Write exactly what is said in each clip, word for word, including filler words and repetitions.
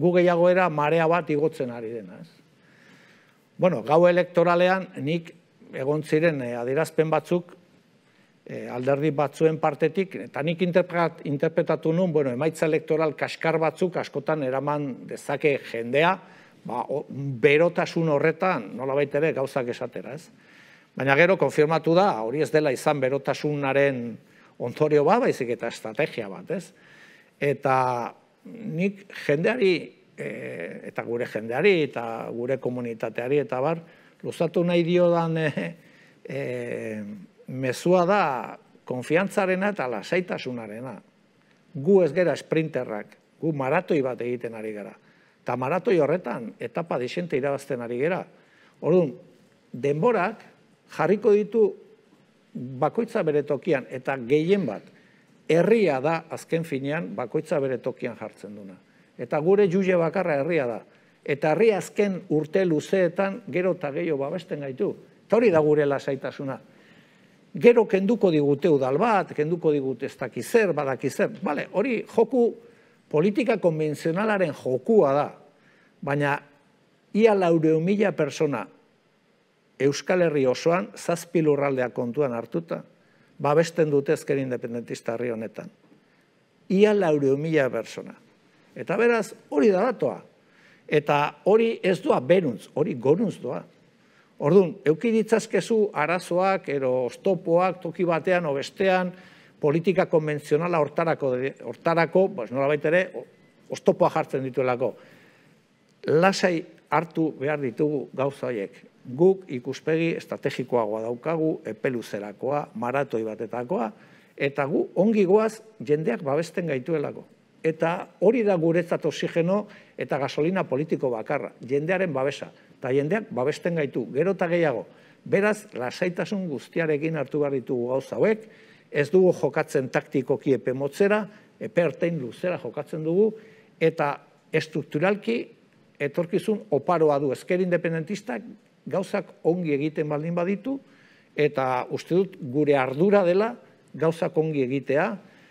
gu gehiago era marea bat igotzen ari dena. Bueno, gau elektoralean nik egon ziren adierazpen batzuk alderdi batzuen partetik, eta nik interpretatu nun, bueno, emaitza elektoral kaskar batzuk askotan eraman dezake jendea, berotasun horretan, nolabait ere gauzak esatera, ez? Baina gero konfirmatu da, hori ez dela izan berotasunaren ondorio bat, baizik eta estrategia bat, ez? Eta nik jendeari, eta gure jendeari, eta gure komunitateari, eta bar, luzatu nahi diodan mezua da konfiantzarena eta lasaitasunarena. Gu ez gera sprinterrak, gu maratoi bat egiten ari gara. Eta maratoi horretan, etapa disente irabazten ari gara. Orduan, denborak jarriko ditu bakoitza bere tokian, eta gehien bat, herria da azken finean bakoitza bere tokian jartzen duna. Eta gure juge bakarra herria da. Eta herria azken urte luzeetan gero eta gehiago babesten gaitu. Eta hori da gure lasaitasuna. Gero kenduko digute udal bat, kenduko digute ez dakizer, badakizer. Bale, hori joku politika konbentzionalaren jokua da. Baina ia laureun mila persona Euskal Herri osoan zazpi lurraldeak kontuan hartuta, babesten dute ezker independentista herri honetan. Ia laureun mila persona. Eta beraz, hori da datoa. Eta hori ez doa beruntz, hori goruntz doa. Orduan, euki ditzazkezu arazoak, ero oztopoak, toki batean, obestean, politika konbentzionala hortarako, nola baitere, oztopoa jartzen dituelako. Lasai hartu behar ditugu gauza horiek. Guk ikuspegi estrategikoagoa daukagu, epeluzerakoa, maratoi batetakoa, eta gu ongi goaz jendeak babesten gaituelako. Eta hori da guretzat oxigeno eta gasolina politiko bakarra, jendearen babesa. Eta jendeak babesten gaitu, gero eta gehiago. Beraz, lasaitasun guztiarekin hartu behar ditugu gauza hauek, ez dugu jokatzen taktikoki epe motzera, epe ertain luzera jokatzen dugu, eta estrukturalki etorkizun oparoa du. Ezker independentistak gauzak ongi egiten baldin baditu, eta uste dut gure ardura dela gauzak ongi egitea,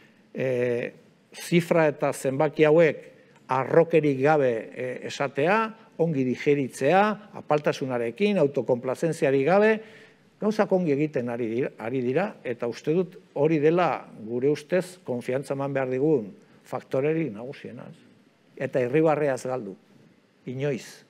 zifra eta zenbaki hauek arrokerik gabe esatea, ongi digeritzea, apaltasunarekin, autokonplazentziarik gabe, gauzak ongi egiten ari dira, eta uste dut hori dela gure ustez konfiantza eman behar digun faktoreri nagusiena. Eta irribarreaz galdu, inoiz.